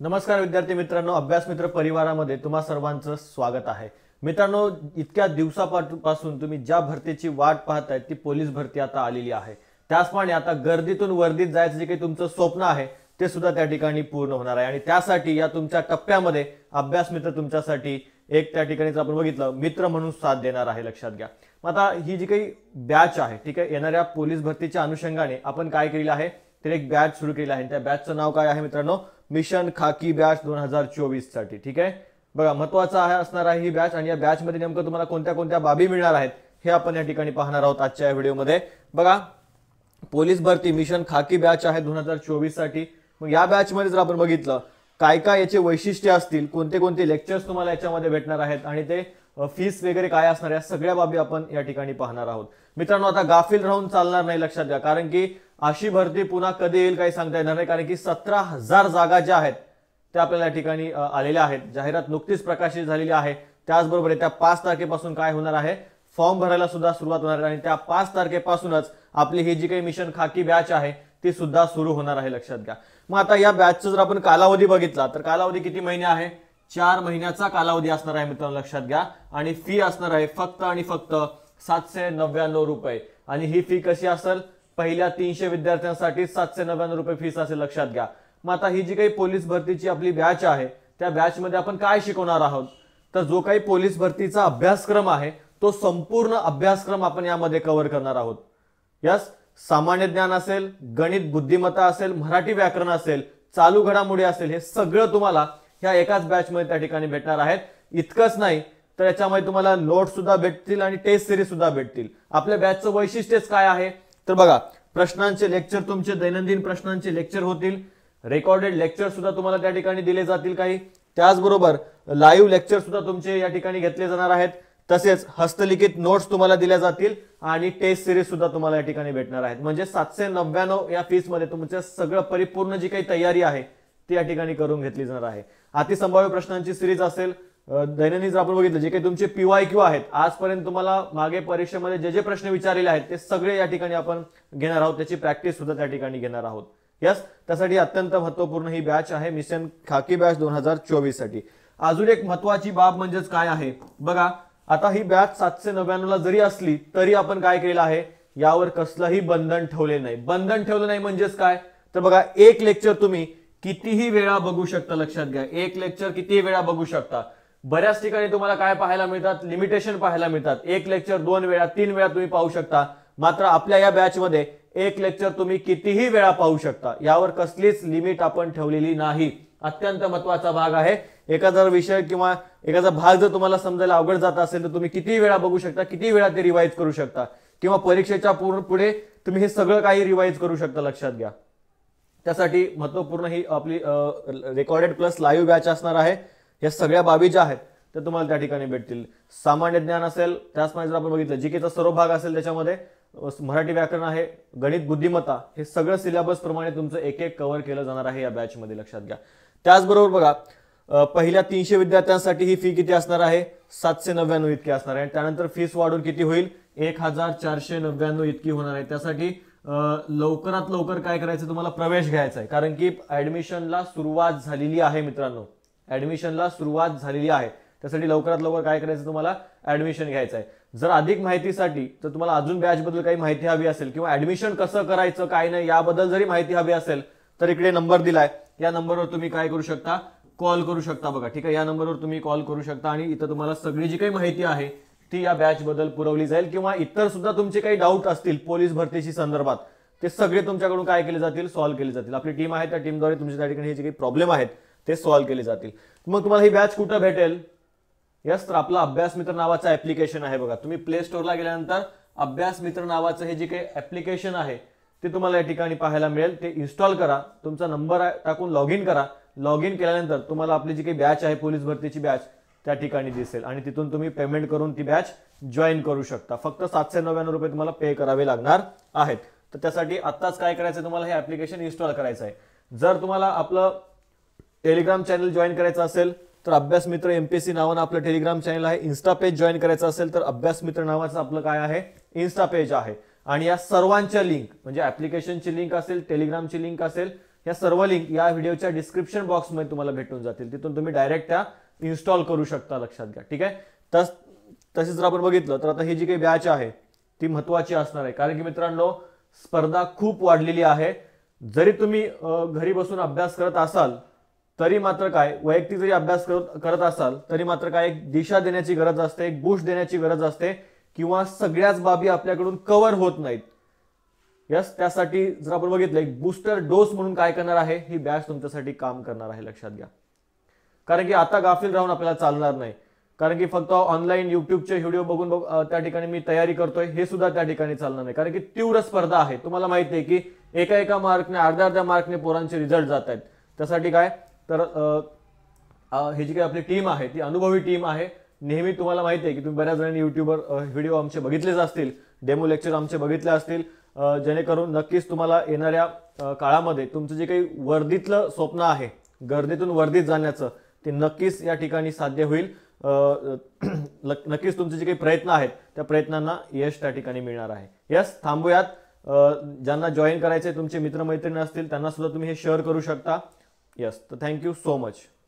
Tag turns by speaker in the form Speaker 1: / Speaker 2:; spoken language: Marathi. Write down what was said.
Speaker 1: नमस्कार विद्यार्थी मित्रांनो, अभ्यास मित्र परिवारामध्ये तुम्हा सर्वांचं स्वागत आहे। मित्रांनो, इतक्या दिवसापासून तुम्ही ज्या भरतीची वाट पाहताय ती पोलीस भरती आता आलेली आहे। त्याचप्रमाणे आता गर्दीतून वर्दीत जायचं जे काही तुमचं स्वप्न आहे ते सुद्धा त्या ठिकाणी पूर्ण होणार आहे आणि त्यासाठी या तुमच्या टप्प्यामध्ये अभ्यास मित्र तुमच्यासाठी एक त्या ठिकाणीच आपण बघितलं मित्र म्हणून साथ देणार आहे। लक्षात घ्या। मग आता ही जी काही बॅच आहे, ठीक आहे, येणाऱ्या पोलीस भरतीच्या अनुषंगाने आपण काय केलेलं आहे तर एक बॅच सुरू केली आहे। त्या बॅचचं नाव काय आहे मित्रांनो? मिशन खाकी बॅच 2024 साठी। ठीक आहे, बघा महत्त्वाचं आहे असणार आहे ही बॅच आणि या बॅच मध्ये नेमकं तुम्हाला कोणत्या कोणत्या बाबी मिळणार आहेत हे आपण या ठिकाणी पाहणार आहोत आजच्या या व्हिडिओमध्ये। बघा, पोलीस भरती मिशन खाकी बॅच आहे 2024 साठी। मग या बॅच मध्ये जर आपण बघितलं काय काय याचे वैशिष्ट्य असतील, कोणते कोणते लेक्चर्स तुम्हाला याच्यामध्ये भेटणार आहेत आणि ते फीस वगैरे काय असणार, या सगळ्या बाबी आपण या ठिकाणी पाहणार आहोत। मित्रांनो, आता गाफील राहून चालणार नाही, लक्षात घ्या, कारण की अशी भरती पुन्हा कधी येईल काही सांगता येणार नाही, कारण की 17,000 जागा ज्या आहेत त्या आपल्याला या ठिकाणी आलेल्या आहेत। जाहिरात नुकतीच प्रकाशित झालेली आहे। त्याचबरोबर त्या 5 तारखेपासून काय होणार आहे, फॉर्म भरायला सुद्धा सुरुवात होणार आहे आणि त्या 5 तारखेपासूनच आपली ही जी काही मिशन खाकी बॅच आहे ती सुद्धा सुरू होणार आहे। लक्षात घ्या। मग आता या बॅचचा जर आपण कालावधी बघितला तर कालावधी किती महिने आहे? 4 महिन्याचा कालावधी असणार आहे मित्रांनो, लक्षात घ्या। आणि फी असणार आहे फक्त आणि फक्त 799 रुपये। आणि ही फी कशी असेल? पहिल्या 300 विद्यार्थ्यांसाठी 799 रुपये फीस असेल, लक्षात घ्या। मग आता ही जी काही पोलीस भरतीची आपली बॅच आहे त्या बॅच मध्ये आपण काय शिकवणार आहोत तर जो काही पोलीस भरतीचा अभ्यासक्रम आहे तो संपूर्ण अभ्यासक्रम आपण यामध्ये कव्हर करणार आहोत। यस, सामान्य ज्ञान असेल, गणित बुद्धिमत्ता असेल, मराठी व्याकरण असेल, चालू घडामोडी असेल, हे सगळं तुम्हाला ह्या एकाच बॅच मध्ये त्या ठिकाणी भेटणार आहेत। इतकंच नाही तर याच्यामध्ये तुम्हाला नोट्स सुद्धा भेटतील आणि टेस्ट सिरीज सुद्धा भेटतील। आपल्या बॅचचं वैशिष्ट्यच काय आहे तर बघा, प्रश्नांचे लेक्चर, तुमचे दैनंदिन प्रश्नांचे लेक्चर होतील, रेकॉर्डेड लेक्चर सुद्धा तुम्हाला त्या ठिकाणी दिले जातील काही, त्याचबरोबर लाईव्ह लेक्चर सुद्धा तुमचे या ठिकाणी घेतले जाणार आहेत, तसेच हस्तलिखित नोट्स तुम्हाला दिल्या जातील आणि टेस्ट सिरीज सुद्धा तुम्हाला या ठिकाणी भेटणार आहेत। म्हणजे 799 या फीस मध्ये तुमचं सगळं परिपूर्ण जी काही तयारी आहे ती या ठिकाणी करून घेतली जाणार आहे। अतिसंभाव्य प्रश्नांची सिरीज असेल, दैनंदिन जर आपण बघितलं जे काही तुमचे PYQ आहेत, आजपर्यंत तुम्हाला मागे परीक्षेमध्ये जे जे प्रश्न विचारलेले आहेत ते सगळे या ठिकाणी आपण घेणार आहोत, त्याची प्रॅक्टिस सुद्धा त्या ठिकाणी घेणार आहोत। यस, त्यासाठी अत्यंत महत्त्वपूर्ण ही बॅच आहे मिशन खाकी बॅच 2024 साठी। अजून एक महत्त्वाची बाब म्हणजेच काय आहे बघा, आता ही बॅच 799 ला जरी असली तरी आपण काय केलेलं आहे, यावर कसलंही बंधन ठेवले नाही। बंधन ठेवलं नाही म्हणजेच काय तर बघा, एक लेक्चर तुम्ही कितीही वेळा बघू शकता। लक्षात घ्या, एक लेक्चर कितीही वेळा बघू शकता। बऱ्याच ठिकाणी तुम्हाला काय पाहायला मिळतात, लिमिटेशन पाहायला मिळतात, एक लेक्चर 2 वेळा 3 वेळा तुम्ही पाहू शकता। मात्र आपल्या या बॅच मध्ये एक लेक्चर तुम्ही कितीही वेळा पाहू शकता, यावर कसलीच लिमिट आपण ठेवलेली नाही। अत्यंत महत्त्वाचा भाग आहे। एखादा विषय किंवा एखादा भाग जर तुम्हाला समजायला अवघड जात असेल तर तुम्ही किती वेळा बघू शकता, किती वेळा ते रिवाइज करू शकता, किंवा परीक्षेच्या पुढे तुम्ही हे सगळं काही रिवाइज करू शकता। लक्षात घ्या, त्यासाठी महत्त्वपूर्ण ही आपली रेकॉर्डेड प्लस लाईव्ह बॅच असणार आहे। या सगळ्या बाबी ज्या आहेत त्या तुम्हाला त्या ठिकाणी भेटतील। सामान्य ज्ञान असेल, त्याचप्रमाणे जर आपण बघितलं जीकेचा सर्व भाग असेल, त्याच्यामध्ये मराठी व्याकरण आहे, गणित बुद्धिमत्ता, हे सगळं सिलेबस प्रमाणे तुमचं एक एक कव्हर केलं जाणार आहे या बॅच मध्ये, लक्षात घ्या। त्याचबरोबर बघा, पहिल्या 300 विद्यार्थ्यांसाठी ही फी किती असणार आहे? 799 इतकी असणार आहे। त्यानंतर फीस वाढून किती होईल? 1499 इतकी होणार आहे। त्यासाठी लवकरात लवकर काय करायचं, तुम्हाला प्रवेश घ्यायचा आहे, कारण की ऍडमिशनला सुरुवात झालेली आहे मित्रांनो, ऍडमिशनला सुरुवात झालेली आहे। त्यासाठी लवकरात लवकर काय करायचं, तुम्हाला ऍडमिशन घ्यायचं आहे। जर अधिक माहितीसाठी तर तुम्हाला अजून बॅच बद्दल काही माहिती हवी असेल किंवा ऍडमिशन कसं करायचं काय नाही याबद्दल जरी माहिती हवी असेल तर इकडे नंबर दिलाय, या नंबरवर तुम्ही काय करू शकता, कॉल करू शकता। बघा, ठीक आहे, या नंबरवर तुम्ही कॉल करू शकता आणि इथं तुम्हाला सगळी जी काही माहिती आहे ती या बॅच बद्दल पुरवली जाईल, किंवा इतर सुद्धा तुमचे काही डाऊट असतील पोलीस भरतीशी संदर्भात ते सगळे तुमच्याकडून काय केले जातील, सॉल्व्ह केले जातील। आपली टीम आहे, त्या टीमद्वारे तुमच्या त्या ठिकाणी हे जे काही प्रॉब्लेम आहेत ते सॉल्व्ह केले जातील। मग तुम्हाला ही बॅच कुठं भेटेल? यस, तर आपला अभ्यास मित्र नावाचा ऍप्लिकेशन आहे बघा, तुम्ही प्ले स्टोअरला गेल्यानंतर अभ्यास मित्र नावाचं हे जे काही ऍप्लिकेशन आहे ते तुम्हाला या ठिकाणी पाहायला मिळेल। ते इन्स्टॉल करा, तुमचा नंबर टाकून लॉग इन करा। लॉग इन केल्यानंतर तुम्हाला आपली जी काही बॅच आहे पोलीस भरतीची बॅच त्या ठिकाणी दिसेल आणि तिथून तुम्ही पेमेंट करून ती बॅच जॉईन करू शकता। फक्त 799 रुपये तुम्हाला पे करावे लागणार आहेत। तर त्यासाठी आत्ताच काय करायचं, तुम्हाला हे ऍप्लिकेशन इन्स्टॉल करायचं आहे। जर तुम्हाला आपलं टेलिग्राम चॅनल जॉईन करायचं असेल तर अभ्यास मित्र MPSC नावानं आपलं टेलिग्राम चॅनल आहे। इन्स्टा पेज जॉईन करायचं असेल तर अभ्यास मित्र नावाचं आपलं काय आहे, इन्स्टा पेज आहे। आणि या सर्वांच्या लिंक म्हणजे ऍप्लिकेशनची लिंक असेल, टेलिग्रामची लिंक असेल, या सर्व लिंक या व्हिडिओच्या डिस्क्रिप्शन बॉक्समध्ये तुम्हाला भेटून जातील, तिथून तुम्ही डायरेक्ट त्या इन्स्टॉल करू शकता, लक्षात घ्या. ठीक आहे. तसेच जर आपण बघितलं तर आता ही जी काही बॅच आहे ती महत्वाची असणार आहे, कारण की मित्रांनो स्पर्धा खूप वाढलेली आहे. जरी तुम्ही घरी बसून अभ्यास करत असाल तरी मात्र काय, वैयक्तिक जरी अभ्यास करत असाल तरी मात्र काय, एक दिशा देण्याची गरज असते, एक बूस्ट देण्याची गरज असते, किंवा सगळ्याच बाबी आपल्याकडून कव्हर होत नाहीत. यस, त्यासाठी जर आपण बघितलं एक बूस्टर डोस म्हणून काय करणार आहे, ही बॅच तुमच्यासाठी काम करणार आहे, लक्षात घ्या. कारण की आता गाफील राहून आपल्याला चालणार नाही, कारण की फक्त ऑनलाईन युट्यूबचे व्हिडिओ बघून त्या ठिकाणी मी तयारी करतोय हे सुद्धा त्या ठिकाणी चालणार नाही, कारण की तीव्र स्पर्धा आहे. तुम्हाला माहिती आहे की एका मार्कने, अर्ध्या मार्कने पोरांचे रिझल्ट जात आहेत. त्यासाठी काय तर ही जी काही आपली टीम आहे ती अनुभवी टीम आहे. नेहमी तुम्हाला माहिती आहे की तुम्ही बऱ्याच जणांनी युट्यूबवर व्हिडिओ आमचे बघितलेच असतील, डेमो लेक्चर आमचे बघितले असतील, जेणेकरून नक्कीच तुम्हाला येणाऱ्या काळामध्ये तुमचं जे काही वर्दीतलं स्वप्न आहे, गर्दीतून वर्दीत जाण्याचं, ते नक्कीच या ठिकाणी साध्य होईल. नक्कीच तुमचे जे काही प्रयत्न आहेत त्या प्रयत्नांना यश त्या ठिकाणी मिळणार आहे. यस, थांबूयात. ज्यांना जॉईन करायचे तुमचे मित्रमैत्रिणी असतील त्यांना सुद्धा तुम्ही हे शेअर करू शकता. यस, तर थँक्यू सो मच.